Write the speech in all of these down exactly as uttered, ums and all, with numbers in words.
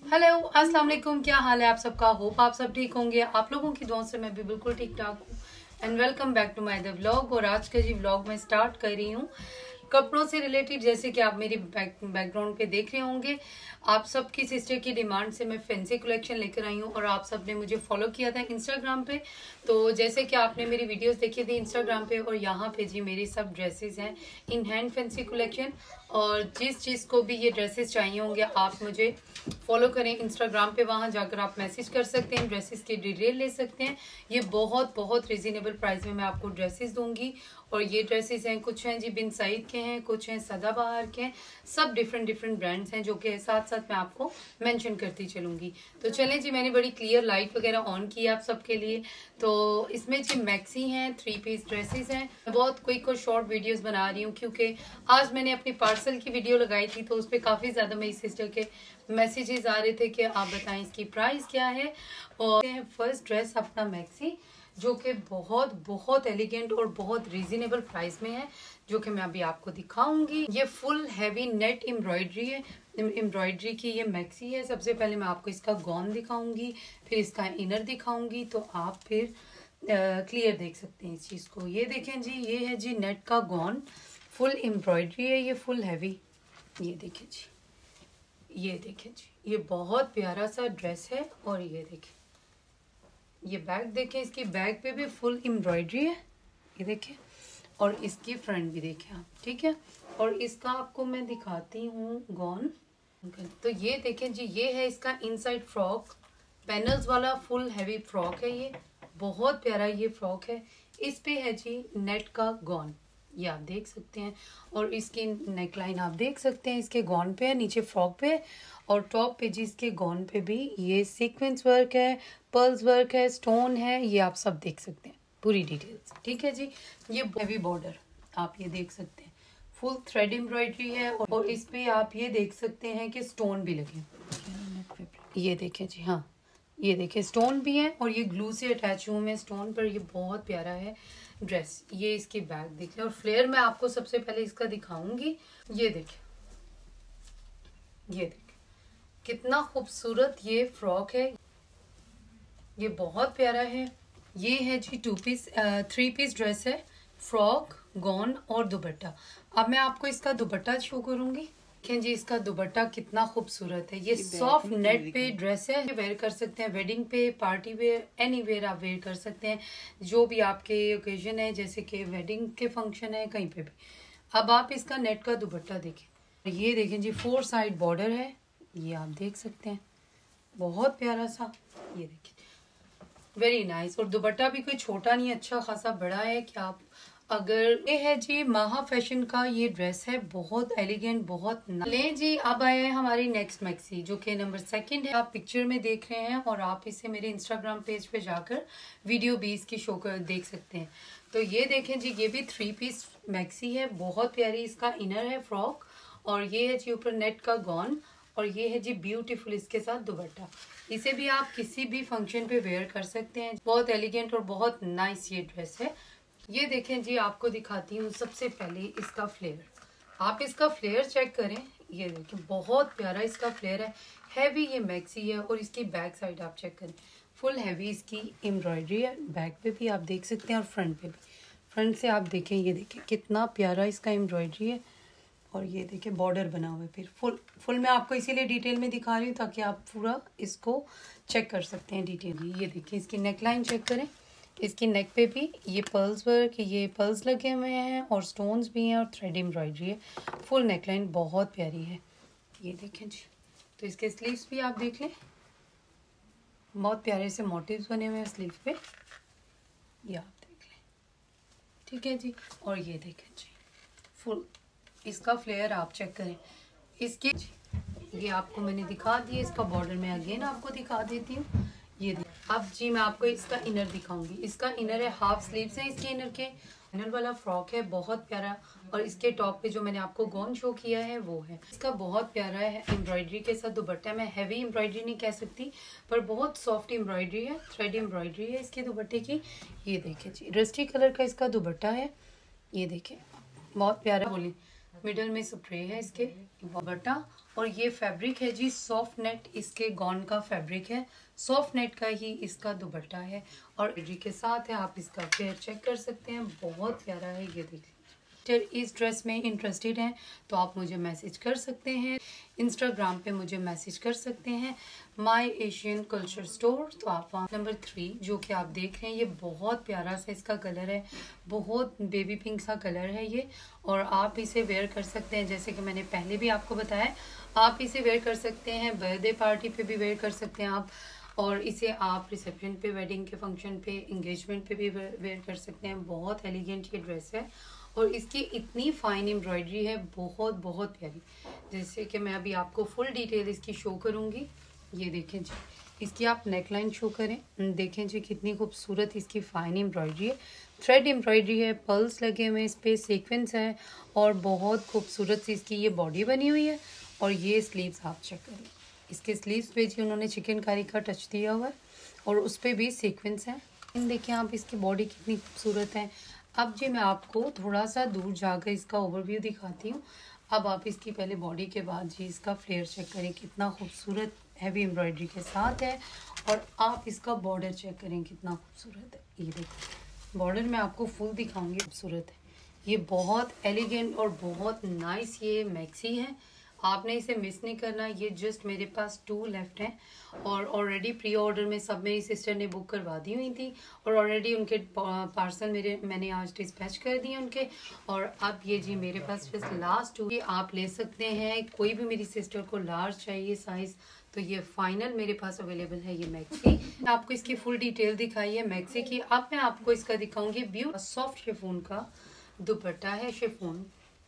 Hello अस्सलाम वालेकुम, क्या हाल है आप सबका। होप आप सब ठीक होंगे। आप लोगों की दुआओं से मैं भी बिल्कुल ठीक ठाक हूँ। And welcome back to my the vlog. और आज का जी व्लॉग मैं स्टार्ट कर रही हूँ कपड़ों से रिलेटेड। जैसे कि आप मेरी बैक बैकग्राउंड पे देख रहे होंगे, आप सबकी सिस्टर की डिमांड से मैं फैंसी कलेक्शन लेकर आई हूँ और आप सब ने मुझे फॉलो किया था इंस्टाग्राम पे। तो जैसे कि आपने मेरी वीडियोस देखी थी इंस्टाग्राम पे, और यहाँ पे जी मेरी सब ड्रेसेस हैं इन हैंड फैंसी कलेक्शन। और जिस चीज़ को भी ये ड्रेसेस चाहिए होंगे आप मुझे फॉलो करें इंस्टाग्राम पे, वहाँ जाकर आप मैसेज कर सकते हैं, ड्रेसेस की डिटेल ले सकते हैं। ये बहुत बहुत रिजनेबल प्राइस में मैं आपको ड्रेसेस दूंगी। और ये ड्रेसेस हैं, कुछ हैं जी बिन सईद के हैं, कुछ हैं सदाबहार के हैं, सब डिफरेंट डिफरेंट ब्रांड्स हैं जो कि साथ साथ मैं आपको मेंशन करती चलूंगी। तो चलें जी, मैंने बड़ी क्लियर लाइट वगैरह ऑन की आप सबके लिए। तो इसमें जी मैक्सी हैं, थ्री पीस ड्रेसेस हैं। बहुत क्विक और शॉर्ट वीडियोस बना रही हूँ क्योंकि आज मैंने अपनी पार्सल की वीडियो लगाई थी तो उस पर काफ़ी ज़्यादा मेरी सिस्टर के मैसेजेस आ रहे थे कि आप बताएं इसकी प्राइस क्या है। और फर्स्ट ड्रेस अपना मैक्सी जो कि बहुत बहुत एलिगेंट और बहुत रीजनेबल प्राइस में है, जो कि मैं अभी आपको दिखाऊंगी। ये फुल हैवी नेट एम्ब्रॉयडरी है, एम्ब्रॉयडरी की ये मैक्सी है। सबसे पहले मैं आपको इसका गॉन दिखाऊंगी, फिर इसका इनर दिखाऊंगी, तो आप फिर क्लियर देख सकते हैं इस चीज़ को। ये देखें जी, ये है जी नेट का गॉन, फुल एम्ब्रॉयडरी है, ये फुल हैवी। ये देखें जी, ये देखें जी, ये बहुत प्यारा सा ड्रेस है। और ये देखें, ये बैग देखें, इसकी बैग पे भी फुल एम्ब्रॉयडरी है, ये देखें। और इसकी फ्रंट भी देखें आप, ठीक है। और इसका आपको मैं दिखाती हूँ गॉन। तो ये देखें जी, ये है इसका इनसाइड फ्रॉक, पैनल्स वाला फुल हैवी फ्रॉक है। ये बहुत प्यारा ये फ्रॉक है। इस पे है जी नेट का गॉन, ये आप देख सकते हैं। और इसकी नेकलाइन आप देख सकते हैं, इसके गॉन पे है, नीचे फ्रॉक पे। और टॉप पे जी इसके गॉन पे भी ये सीक्वेंस वर्क है, पर्ल्स वर्क है, स्टोन है, ये आप सब देख सकते हैं पूरी डिटेल्स, ठीक है जी। ये हैवी बॉर्डर आप ये देख सकते हैं, फुल थ्रेड एम्ब्रॉयडरी है। और इस पे आप ये देख सकते हैं कि स्टोन भी लगे, ये देखें जी। हाँ, ये देखें स्टोन भी है और ये ग्लू से अटैच हुए हैं स्टोन पर। ये बहुत प्यारा है ड्रेस। ये इसकी बैग देखें और फ्लेयर मैं आपको सबसे पहले इसका दिखाऊंगी। ये देखें, ये देखें कितना खूबसूरत ये फ्रॉक है, ये बहुत प्यारा है। ये है जी two piece three piece dress है, फ्रॉक, गॉन और दुपट्टा। अब मैं आपको इसका दुपट्टा शो करूंगी। देखें जी, इसका दुपट्टा कितना खूबसूरत है। ये सॉफ्ट नेट पे ड्रेस है, वेयर कर सकते हैं वेडिंग पे, पार्टी वेयर, एनी वेयर आप वेयर कर सकते हैं, जो भी आपके ओकेजन है, जैसे कि वेडिंग के फंक्शन है, कहीं पे भी। अब आप इसका नेट का दुपट्टा देखें। ये देखें जी, फोर साइड बॉर्डर है, ये आप देख सकते हैं, बहुत प्यारा सा। ये देखिए, वेरी नाइस। और दुपट्टा भी कोई छोटा नहीं, अच्छा खासा बड़ा है। कि आप अगर ये है जी माहा फैशन का ये ड्रेस है, बहुत एलिगेंट, बहुत ले जी। अब आए हैं हमारी नेक्स्ट मैक्सी जो कि नंबर सेकंड है, आप पिक्चर में देख रहे हैं। और आप इसे मेरे इंस्टाग्राम पेज पे जाकर वीडियो भी इसकी शो कर देख सकते हैं। तो ये देखें जी, ये भी थ्री पीस मैक्सी है, बहुत प्यारी। इसका इनर है फ्रॉक, और ये है जी ऊपर नेट का गॉन, और ये है जी ब्यूटीफुल इसके साथ दुपट्टा। इसे भी आप किसी भी फंक्शन पे वेयर कर सकते हैं, बहुत एलिगेंट और बहुत नाइस ये ड्रेस है। ये देखें जी, आपको दिखाती हूँ सबसे पहले इसका फ्लेयर। आप इसका फ्लेयर चेक करें, ये देखें बहुत प्यारा इसका फ्लेयर है, हैवी ये मैक्सी है। और इसकी बैक साइड आप चेक करें, फुल हैवी इसकी एम्ब्रॉयडरी है, बैक पे भी आप देख सकते हैं और फ्रंट पे भी। फ्रंट से आप देखें, ये देखें कितना प्यारा इसका एम्ब्रॉयडरी है। और ये देखिए बॉर्डर बना हुआ है, फिर फुल फुल मैं आपको इसीलिए डिटेल में दिखा रही हूँ ताकि आप पूरा इसको चेक कर सकते हैं डिटेल। ये देखिए इसकी नेकलाइन चेक करें, इसकी नेक पे भी ये पर्ल्स वर्क, ये पर्ल्स लगे हुए हैं और स्टोन्स भी हैं और थ्रेड एम्ब्रॉयडरी है। फुल नेकलाइन बहुत प्यारी है, ये देखें जी। तो इसके स्लीव्स भी आप देख लें, बहुत प्यारे से मोटिव्स बने हुए हैं स्लीव पे, ये आप देख लें, ठीक है जी। और ये देखें जी, फुल इसका फ्लेयर आप चेक करें। इसके ये आपको मैंने दिखा दिया, इसका बॉर्डर में अगेन आपको दिखा देती हूँ। ये अब जी मैं आपको इसका इनर दिखाऊंगी। इसका इनर है, हाफ स्लीव्स हैं इसके इनर के, इनर वाला फ्रॉक है, बहुत प्यारा। और इसके टॉप पे जो मैंने आपको गॉन शो किया है वो है इसका, बहुत प्यारा है एम्ब्रॉयडरी के साथ दुपट्टा। मैं हैवी एम्ब्रॉयडरी नहीं कह सकती, पर बहुत सॉफ्ट एम्ब्रॉयडरी है, थ्रेड एम्ब्रॉयडरी है इसके दुपट्टे की। ये देखिए जी, रस्टी कलर का इसका दुपट्टा है, ये देखिए बहुत प्यारा। बोली मिडल में स्प्रे है इसके बटा, और ये फैब्रिक है जी सॉफ्ट नेट, इसके गॉन का फैब्रिक है, सॉफ्ट नेट का ही इसका दुपट्टा है और एड्री के साथ है। आप इसका फेयर चेक कर सकते हैं, बहुत प्यारा है। ये देखिए, इस ड्रेस में इंटरेस्टेड हैं तो आप मुझे मैसेज कर सकते हैं, इंस्टाग्राम पे मुझे मैसेज कर सकते हैं, माय एशियन कल्चर स्टोर। तो आप वहाँ नंबर थ्री जो कि आप देख रहे हैं, ये बहुत प्यारा सा इसका कलर है, बहुत बेबी पिंक सा कलर है ये, और आप इसे वेयर कर सकते हैं। जैसे कि मैंने पहले भी आपको बताया, आप इसे वेयर कर सकते हैं, बर्थडे पार्टी पे भी वेयर कर सकते हैं आप, और इसे आप रिसेप्शन पे, वेडिंग के फंक्शन पे, इंगेजमेंट पे भी वेयर कर सकते हैं। बहुत एलिगेंट ये ड्रेस है और इसकी इतनी फाइन एम्ब्रॉयडरी है, बहुत बहुत प्यारी। जैसे कि मैं अभी आपको फुल डिटेल इसकी शो करूँगी। ये देखें जी, इसकी आप नेकलाइन शो करें, देखें जी कितनी खूबसूरत इसकी फाइन एम्ब्रॉयडरी है, थ्रेड एम्ब्रॉयडरी है, पर्ल्स लगे हुए हैं इस पर, सीक्वेंस है, और बहुत खूबसूरत सी इसकी ये बॉडी बनी हुई है। और ये स्लीव्स आप चेक करें, इसके स्लीव्स पे जी उन्होंने चिकनकारी का टच दिया हुआ है और उस पर भी सीक्वेंस है। देखिए आप इसकी बॉडी कितनी खूबसूरत है। अब जी मैं आपको थोड़ा सा दूर जाकर इसका ओवरव्यू दिखाती हूँ। अब आप इसकी पहले बॉडी के बाद जी इसका फ्लेयर चेक करें, कितना खूबसूरत हैवी एम्ब्रॉयडरी के साथ है, और आप इसका बॉर्डर चेक करें कितना खूबसूरत है। ये देखो बॉर्डर मैं आपको फुल दिखाऊंगी, खूबसूरत है ये, बहुत एलिगेंट और बहुत नाइस ये मैक्सी है। आपने इसे मिस नहीं करना। ये जस्ट मेरे पास टू लेफ्ट हैं और ऑलरेडी प्री ऑर्डर में सब मेरी सिस्टर ने बुक करवा दी हुई थी, और ऑलरेडी उनके पार्सल मेरे मैंने आज डिस्पैच कर दिए उनके। और अब ये जी मेरे पास जस्ट लास्ट टू, ये आप ले सकते हैं। कोई भी मेरी सिस्टर को लार्ज चाहिए साइज, तो ये फाइनल मेरे पास अवेलेबल है ये मैक्सी। मैं आपको इसकी फुल डिटेल दिखाई है मैक्सी की। अब मैं आपको इसका दिखाऊंगी व्यू। सॉफ्ट शिफॉन का दुपट्टा है, शिफॉन,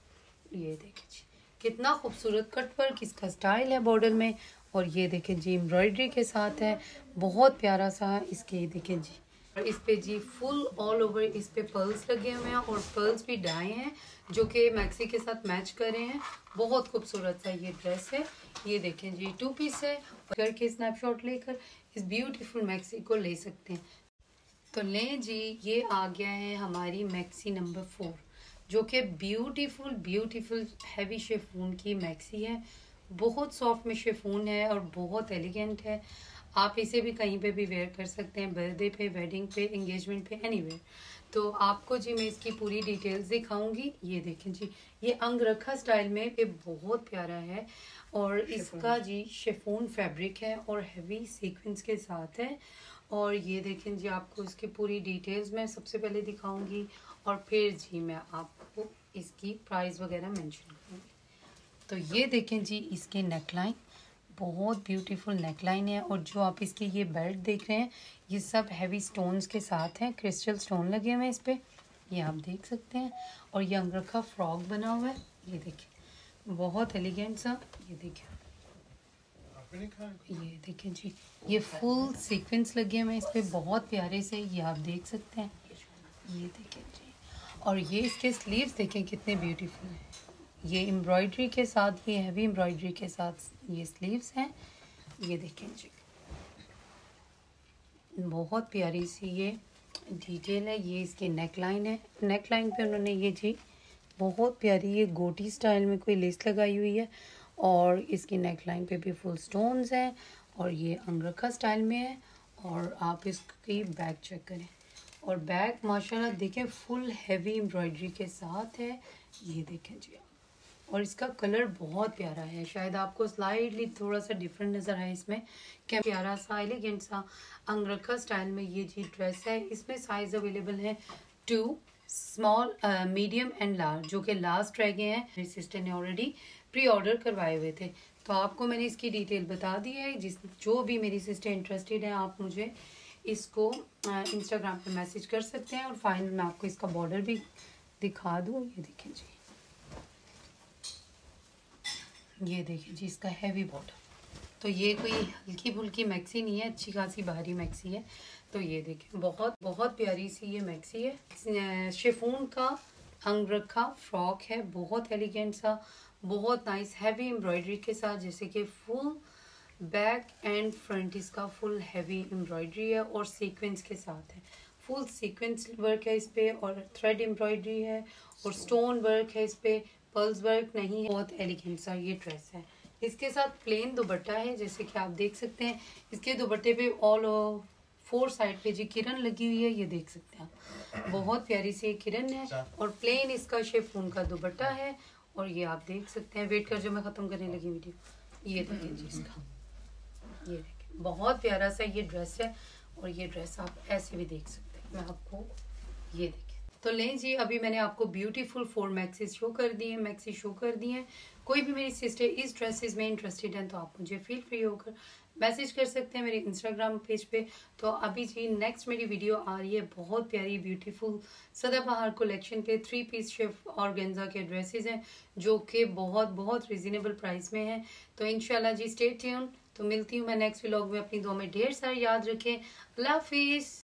ये देखिए जी कितना खूबसूरत कट वर्क इसका स्टाइल है बॉर्डर में, और ये देखें जी एम्ब्रॉयडरी के साथ है, बहुत प्यारा सा। इसके देखें जी, और इस पे जी फुल ऑल ओवर इस पे पर्ल्स लगे हुए हैं, और पर्ल्स भी डाई हैं जो कि मैक्सी के साथ मैच कर रहे हैं। बहुत खूबसूरत सा ये ड्रेस है। ये देखें जी टू पीस है, करके स्नैपशॉट लेकर इस ब्यूटीफुल मैक्सी को ले सकते हैं। तो लें जी, ये आ गया है हमारी मैक्सी नंबर फोर, जो कि ब्यूटीफुल ब्यूटीफुल हैवी शिफॉन की मैक्सी है। बहुत सॉफ्ट में शिफॉन है और बहुत एलिगेंट है। आप इसे भी कहीं पे भी वेयर कर सकते हैं, बर्थडे पे, वेडिंग पे, एंगेजमेंट पे, एनीवेयर। तो आपको जी मैं इसकी पूरी डिटेल्स दिखाऊंगी। ये देखें जी, ये अंगरखा स्टाइल में ये बहुत प्यारा है, और इसका जी शिफॉन फैब्रिक है और हैवी सीक्वेंस के साथ है। और ये देखें जी, आपको इसकी पूरी डिटेल्स मैं सबसे पहले दिखाऊंगी, और फिर जी मैं आपको इसकी प्राइस वगैरह मेंशन करूँगी। तो ये देखें जी इसके नेकलाइन, बहुत ब्यूटीफुल नेकलाइन है, और जो आप इसकी ये बेल्ट देख रहे हैं, ये सब हैवी स्टोन्स के साथ हैं, क्रिस्टल स्टोन लगे हुए हैं इस पर, ये आप देख सकते हैं। और ये अंगरखा फ्रॉक बना हुआ है, ये देखिए बहुत एलिगेंट सा। ये देखिए, ये देखें जी, ये फुल सीक्वेंस लगे हुए हैं इस पे, बहुत प्यारे से, ये आप देख सकते हैं। ये देखें जी, और ये इसके स्लीव्स देखें कितने ब्यूटीफुल हैं, ये एम्ब्रॉयडरी के साथ, ये हैवी एम्ब्रॉयडरी के साथ ये स्लीव्स हैं। ये देखें जी, बहुत प्यारी सी ये डिटेल है। ये इसकी नेकलाइन है, नेकलाइन पे उन्होंने ये जी बहुत प्यारी ये गोटी स्टाइल में कोई लेस लगाई हुई है, और इसकी नेकलाइन पे भी फुल स्टोन्स हैं, और ये अंगरखा स्टाइल में है। और आप इसकी बैक चेक करें, और बैक माशाल्लाह देखें फुल हैवी एम्ब्रॉयडरी के साथ है। ये देखें जी, और इसका कलर बहुत प्यारा है। शायद आपको स्लाइडली थोड़ा सा डिफरेंट नज़र आए इसमें, क्या प्यारा सा एलिगेंट सा अंगरखा स्टाइल में ये जी ड्रेस है। इसमें साइज अवेलेबल है too, small, medium and large, जो कि लास्ट रह गए हैं, मेरी सिस्टर ने ऑलरेडी प्री ऑर्डर करवाए हुए थे। तो आपको मैंने इसकी डिटेल बता दी है। जिस जो भी मेरी सिस्टर इंटरेस्टेड है, आप मुझे इसको इंस्टाग्राम पे मैसेज कर सकते हैं, और फाइनल मैं आपको इसका बॉर्डर भी दिखा दूँ। ये देखें जी, ये देखिए जी इसका हैवी बॉर्डर। तो ये कोई हल्की फुल्की मैक्सी नहीं है, अच्छी खासी भारी मैक्सी है। तो ये देखें बहुत बहुत प्यारी सी ये मैक्सी है, शिफॉन का अंगरखा फ्रॉक है, बहुत एलिगेंट सा, बहुत नाइस हैवी एम्ब्रॉयडरी के साथ, जैसे कि फुल बैक एंड फ्रंट इसका फुल हैवी एम्ब्रॉयडरी है, और सीक्वेंस के साथ है, फुल सीक्वेंस वर्क है इस पे, और थ्रेड एम्ब्रॉयडरी है, और स्टोन वर्क है इस पे, पर्ल्स वर्क नहीं है, बहुत एलिगेंट सा ये ड्रेस है। इसके साथ प्लेन दुपट्टा है, जैसे कि आप देख सकते हैं। इसके दुपट्टे पे ऑल फोर साइड पे जी किरण लगी हुई है, ये देख सकते हैं आप, बहुत प्यारी सी किरण है। और प्लेन इसका शिफॉन का दुपट्टा है, और ये आप देख सकते हैं। वेट कर जो मैं खत्म करने लगी वीडियो, ये देखें जी इसका, ये देखें बहुत प्यारा सा ये ड्रेस है। और ये ड्रेस आप ऐसे भी देख सकते हैं, मैं आपको ये देखें तो लें जी। अभी मैंने आपको ब्यूटीफुल फोर मैक्सीज शो कर दी है, मैक्सी शो कर दी है। कोई भी मेरी सिस्टर इस ड्रेसेस में इंटरेस्टेड है तो आप मुझे फील फ्री होकर मैसेज कर सकते हैं मेरे इंस्टाग्राम पेज पे। तो अभी जी नेक्स्ट मेरी वीडियो आ रही है बहुत प्यारी ब्यूटीफुल सदाबहार कलेक्शन पे थ्री पीस शिफ्ट ऑर्गेन्जा के ड्रेसेस हैं, जो कि बहुत बहुत रिजनेबल प्राइस में है। तो इंशाल्लाह जी स्टे ट्यून। तो मिलती हूँ मैं नेक्स्ट व्लॉग में। अपनी दुआ में ढेर सारी याद रखें। अल्लाह हाफिज।